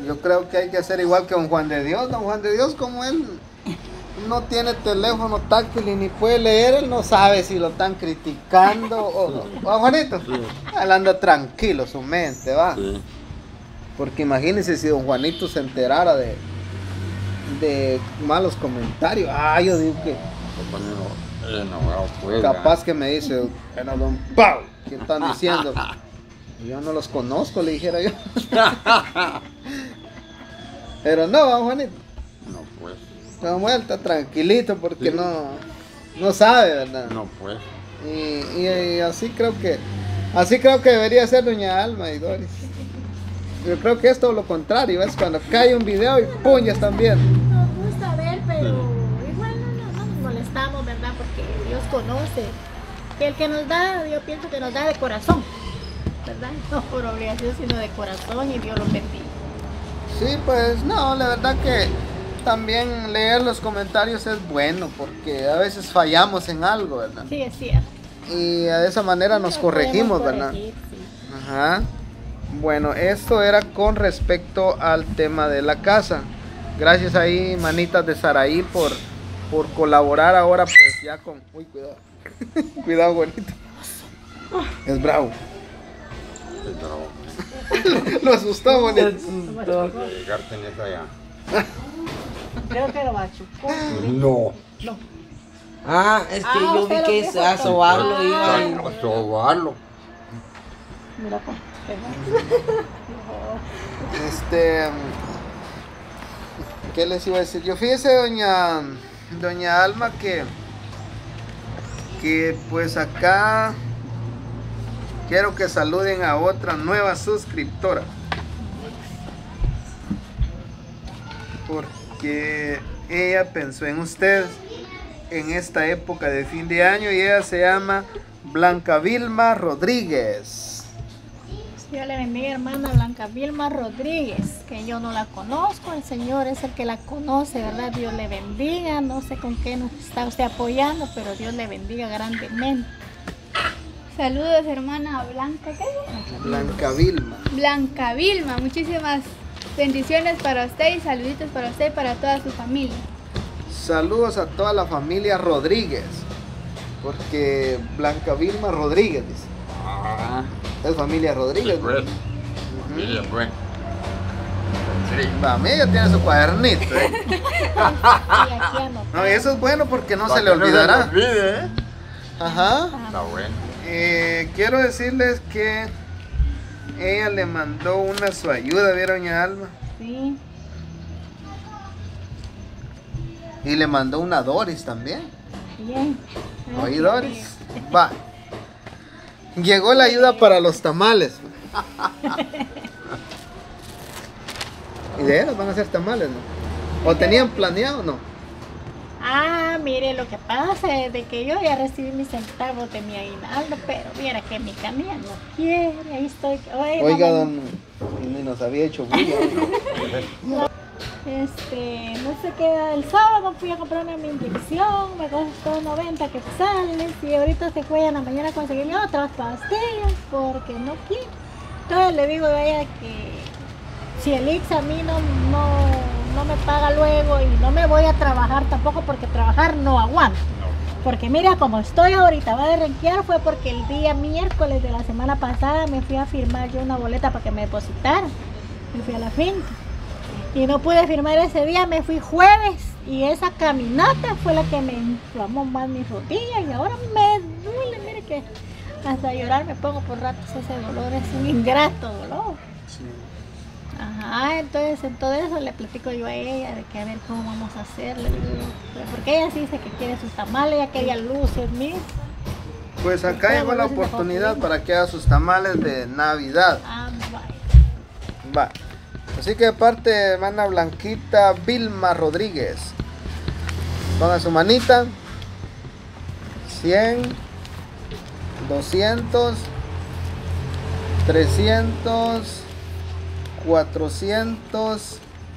Yo creo que hay que hacer igual que don Juan de Dios. Don Juan de Dios, como él no tiene teléfono táctil y ni puede leer, él no sabe si lo están criticando o no. ¿Va, Juanito? Sí. Él anda tranquilo, su mente, va. Sí. Porque imagínense si don Juanito se enterara de malos comentarios. Ah, yo digo que Se pone enojado, pues. capaz que me dice, bueno, don Pau, ¿qué están diciendo? Yo no los conozco, le dijera yo. Pero no, don Juanito. No, pues. Don Juan está tranquilito porque Sí. no sabe, ¿verdad? No, pues. Y así creo que debería ser doña Alma y Doris. Yo creo que es todo lo contrario, es cuando cae un video y ¡pum! Ya están viendo. Nos gusta ver, pero igual no nos molestamos, ¿verdad? Porque Dios conoce. Que el que nos da, yo pienso que nos da de corazón, ¿verdad? No por obligación, sino de corazón, y Dios lo bendiga. Sí, pues no, la verdad que también leer los comentarios es bueno porque a veces fallamos en algo, ¿verdad? Sí, es cierto. Y de esa manera nos corregimos, Podemos ¿verdad? corregir, sí. Ajá. Bueno, esto era con respecto al tema de la casa. Gracias ahí, manitas de Saraí, por colaborar ahora, pues ya con... Uy, cuidado. Cuidado, bonito. Es bravo. Es bravo. Lo asustó, bonito. Llegar tenés allá. Creo que lo machucó. No. No. Ah, es que yo vi usted que lo es dijo a sobarlo con- iba Ah. y... A sobarlo. Mira, pues. ¿Qué les iba a decir? Yo fíjese, doña Alma, que pues acá quiero que saluden a otra nueva suscriptora. Porque ella pensó en ustedes en esta época de fin de año y ella se llama Blanca Vilma Rodríguez. Dios le bendiga, hermana Blanca Vilma Rodríguez, que yo no la conozco, el Señor es el que la conoce, ¿verdad? Dios le bendiga, no sé con qué nos está usted apoyando, pero Dios le bendiga grandemente. Saludos, hermana Blanca. ¿Qué? Blanca Vilma. Blanca Vilma. Muchísimas bendiciones para usted y saluditos para usted y para toda su familia. Saludos a toda la familia Rodríguez. Porque Blanca Vilma Rodríguez dice. Ah, Es familia Rodríguez. pues. Ujú. Mira, pues. Sí. Para mí ya tiene su cuadernito. Y aquí anotado. No, y eso es bueno porque no se Para le que no olvidará. se le olvide, ¿eh? Ajá. Está bueno. Quiero decirles que ella le mandó una su ayuda, ¿vieron, doña Alma? Sí, Y le mandó una Doris también. bien. Oí, Doris. Va. Llegó la ayuda para los tamales. Y de ellos van a hacer tamales, ¿no? ¿O tenían planeado o no? Ah, mire, lo que pasa es de que yo ya recibí mis centavos de mi aguinaldo, pero viera que mi camilla no quiere, ahí estoy. Oiga, don... Ni nos había hecho bulla. No sé qué, el sábado fui a comprarme mi inyección, me costó 90 quetzales y ahorita se fue en la mañana a conseguirme otras pastillas porque no quiere. Entonces le digo a ella que si el IX a mí no me paga luego y no me voy a trabajar tampoco porque trabajar no aguanto. Porque mira, como estoy ahorita, va de renquear, fue porque el día miércoles de la semana pasada me fui a firmar yo una boleta para que me depositaran. Me fui a la finca. Y no pude firmar ese día, me fui jueves. Y esa caminata fue la que me inflamó más mis rodillas. Y ahora me duele, mire que hasta llorar me pongo por ratos. Ese dolor es un ingrato dolor. Ajá, entonces en todo eso le platico yo a ella de que a ver cómo vamos a hacerle. Porque ella sí dice que quiere sus tamales, ella quería luces, mis. Pues acá llegó la oportunidad para que haga sus tamales de Navidad. Ah, vaya. Va. Así que de parte de hermana Blanquita Vilma Rodríguez, ponga su manita. 100, 200, 300, 400,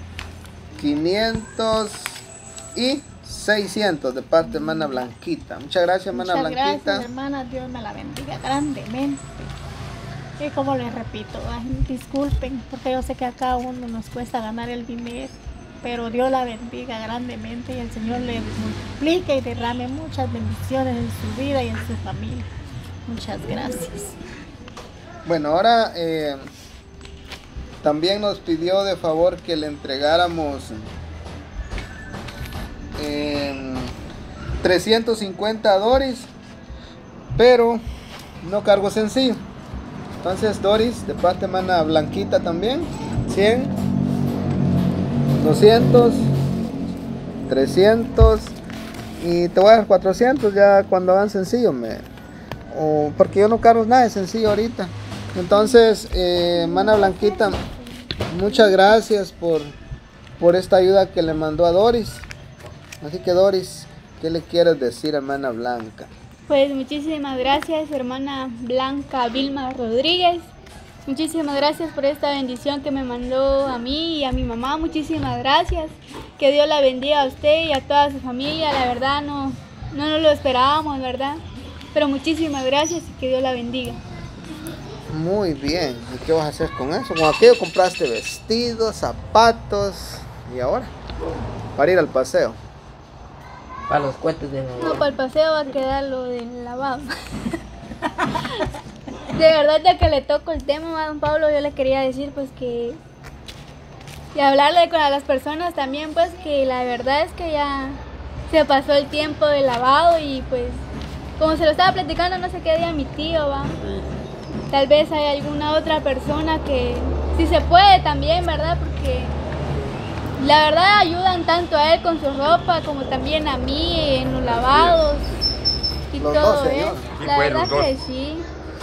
500 y 600 de parte de hermana Blanquita. Muchas gracias, hermana Muchas Blanquita. gracias, hermana. Dios me la bendiga grandemente. Y como les repito, ay, disculpen, porque yo sé que a cada uno nos cuesta ganar el dinero, pero Dios la bendiga grandemente y el Señor le multiplique y derrame muchas bendiciones en su vida y en su familia. Muchas gracias. Bueno, ahora también nos pidió de favor que le entregáramos 350 a Doris, pero no cargo sencillo. Entonces Doris, de parte de mana Blanquita también, 100, 200, 300 y te voy a dar 400 ya cuando hagan sencillo, porque yo no cargo nada de sencillo ahorita. Entonces, mana Blanquita, muchas gracias por esta ayuda que le mandó a Doris. Así que Doris, ¿qué le quieres decir a hermana Blanca? Pues muchísimas gracias, hermana Blanca Vilma Rodríguez. Muchísimas gracias por esta bendición que me mandó a mí y a mi mamá. Muchísimas gracias. Que Dios la bendiga a usted y a toda su familia. La verdad no nos lo esperábamos, ¿verdad? Pero muchísimas gracias y que Dios la bendiga. Muy bien. ¿Y qué vas a hacer con eso? Con aquello compraste vestidos, zapatos y ahora para ir al paseo. Para los cohetes de Navidad. No, para el paseo va a quedar lo del lavado. De verdad, ya que le toco el tema a don Pablo, yo le quería decir pues que... Y hablarle con las personas también, pues que la verdad es que ya se pasó el tiempo del lavado y pues... Como se lo estaba platicando, no sé qué día mi tío, va. Tal vez hay alguna otra persona que... Si se puede también, ¿verdad? Porque... La verdad ayudan tanto a él con su ropa como también a mí en los lavados y Los todo dos, eso. señor. Sí, La fueron verdad dos. que sí.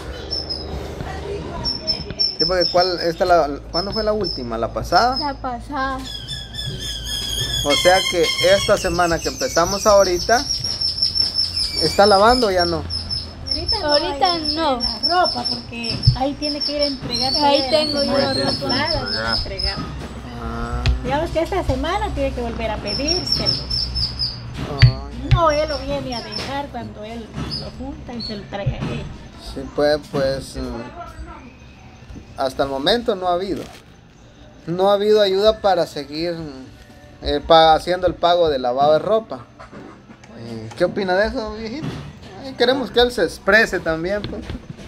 Sí, porque ¿cuándo fue la última? ¿La pasada? La pasada. O sea que esta semana que empezamos ahorita, ¿está lavando o ya no? Ahorita no. La ropa, porque ahí tiene que ir a entregar. Ahí tengo yo la ropa. ropa. Entregar. Ah, Digamos que esta semana tiene que volver a pedírselo. ay. No, él lo viene a dejar cuando él lo junta y se lo trae a él. Sí, pues hasta el momento no ha habido. No ha habido ayuda para seguir haciendo el pago de lavado de ropa. ¿Qué opina de eso, viejito? Queremos que él se exprese también, pues.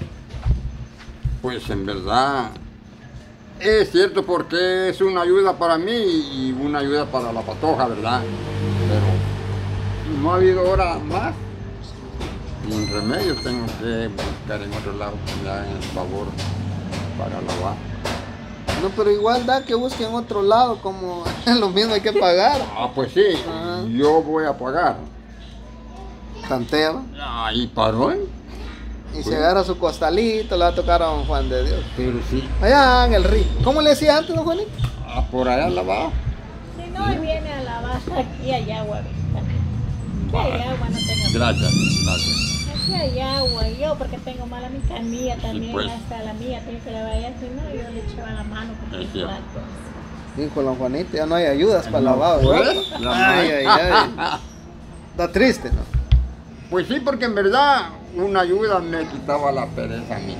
Pues en verdad es cierto porque es una ayuda para mí y una ayuda para la patoja, ¿verdad? Pero no ha habido hora más. Sin remedio tengo que buscar en otro lado que me hagan el favor para lavar. No, pero igual da que busquen otro lado, como lo mismo hay que pagar. Ah, pues sí, Ah. yo voy a pagar. Tantea, Y paró. y se agarra su costalito, le va a tocar a don Juan de Dios. Pero sí, Allá en el río. ¿Cómo le decía antes, don Juanito? por allá lavaba. Si no, él viene a lavar aquí hay agua, ¿verdad? Aquí hay agua, no tengo. Gracias, gracias. Aquí hay agua, y yo porque tengo mala mi canilla también, pues. hasta la mía tengo que lavar allá, si no yo le echaba la mano con Es mis cierto. platos. Dijo don Juanito, ya no hay ayudas para el lavado, ¿verdad? Pues, la Ay, ay, ay. Está triste, ¿no? Pues sí, porque en verdad una ayuda me quitaba la pereza a mí.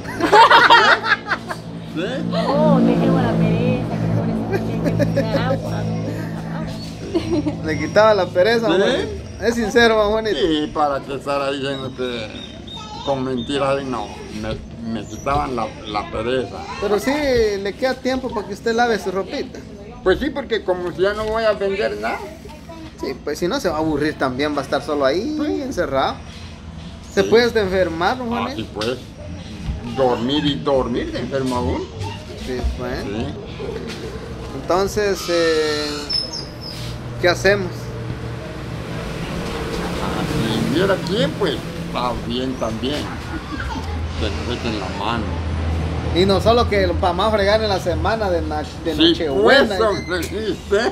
¿Sí? Oh, dejemos la pereza, que por eso tiene que echar agua. Le quitaba la pereza, don ¿Sí? Juanito. Es sincero, don Juanito. Sí, para que estar ahí diciéndote con mentiras, no, me quitaban la pereza. Pero sí le queda tiempo para que usted lave su ropita. Pues sí, porque como si ya no voy a vender nada. Sí, pues si no se va a aburrir también, va a estar solo ahí, encerrado. Se puede hasta enfermar, don Juanito. Así pues, dormir y dormir de enfermo aún. Sí, pues. Sí. Entonces, ¿qué hacemos? Si viera quién, pues está bien también. Que nos echen la mano. Y no solo que para más fregar en la semana de Sí, Nochebuena. pues, hombre, ¿viste?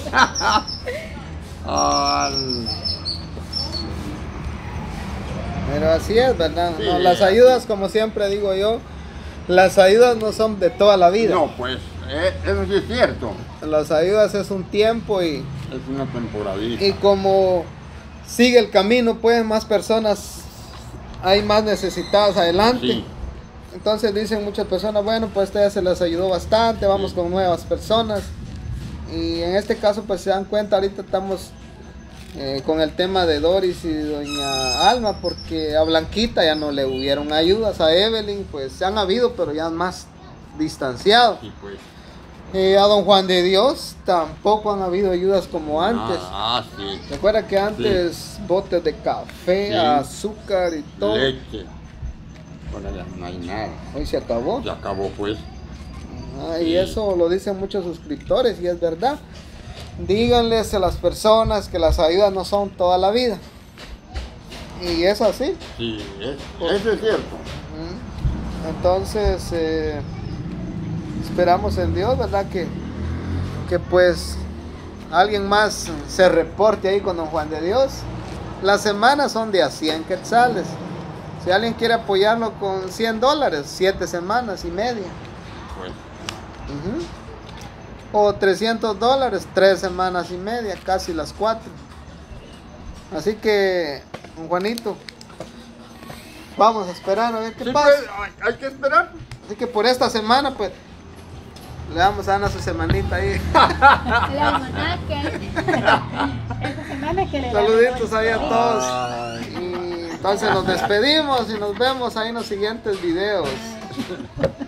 Pero así es, ¿verdad? Sí. No, las ayudas, como siempre digo yo, las ayudas no son de toda la vida. No, pues, eso sí es cierto. Las ayudas es un tiempo y Es una temporadita. como sigue el camino, pues más personas, hay más necesitados adelante. Sí. Entonces dicen muchas personas, bueno, pues esta ya se les ayudó bastante, vamos con nuevas personas. Y en este caso pues se dan cuenta, ahorita estamos con el tema de Doris y doña Alma, porque a Blanquita ya no le hubieron ayudas, a Evelyn pues se han habido, pero ya más distanciado. Sí, pues. A don Juan de Dios tampoco han habido ayudas como antes. Sí. Recuerda que antes botes de café, Sí. azúcar y todo. Leche. Ahora ya no hay nada. Hoy se acabó. Se acabó pues. Y Sí. eso lo dicen muchos suscriptores y es verdad. Díganles a las personas que las ayudas no son toda la vida. Y es así. Sí, eso es cierto. Entonces, esperamos en Dios, ¿verdad? Que pues alguien más se reporte ahí con don Juan de Dios. Las semanas son de a 100 quetzales. Si alguien quiere apoyarlo con $100, 7 semanas y media. Pues. Ujú. O $300, 3 semanas y media, casi las 4. Así que, don Juanito, vamos a esperar a ver qué Sí, pasa. pues, hay que esperar. Así que por esta semana, pues, le vamos a dar su semanita ahí. El almanaque. Esta semana que le Saluditos ahí a todos. Ay. Y entonces nos despedimos y nos vemos ahí en los siguientes videos.